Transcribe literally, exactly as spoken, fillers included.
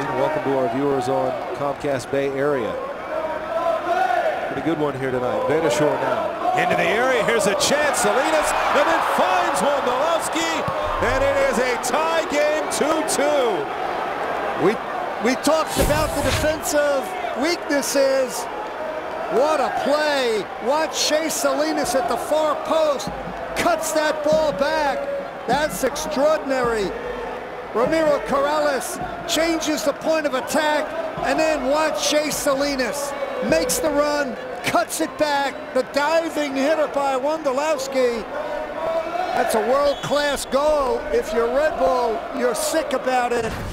And welcome to our viewers on Comcast Bay Area. Pretty good one here tonight. Shea now. Into the area. Here's a chance. Salinas and then finds Wondolowski. And it is a tie game, two two. We, we talked about the defensive weaknesses. What a play. Watch Shea Salinas at the far post. Cuts that ball back. That's extraordinary. Ramiro Corrales changes the point of attack, and then watch Shea Salinas makes the run, cuts it back. The diving hitter by Wondolowski. That's a world-class goal. If you're Red Bull, you're sick about it.